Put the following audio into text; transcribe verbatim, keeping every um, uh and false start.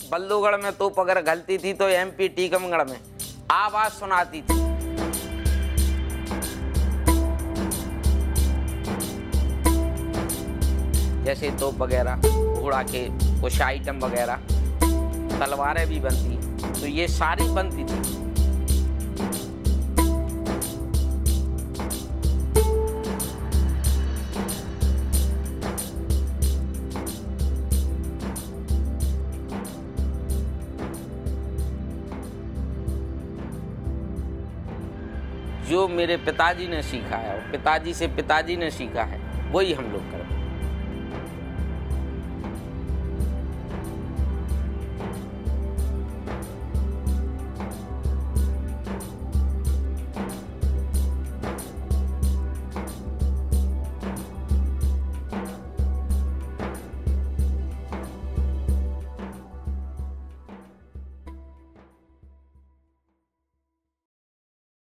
बल्लूगढ़ में तोप अगर गलती थी तो एमपी टीकमगढ़ में आवाज सुनाती थी। जैसे तोप वगैरह, घोड़ा के कुछ आइटम वगैरह, तलवारें भी बनती, तो ये सारी बनती थी। जो मेरे पिताजी ने सीखा है और पिताजी से पिताजी ने सीखा है, वही हम लोग करते हैं।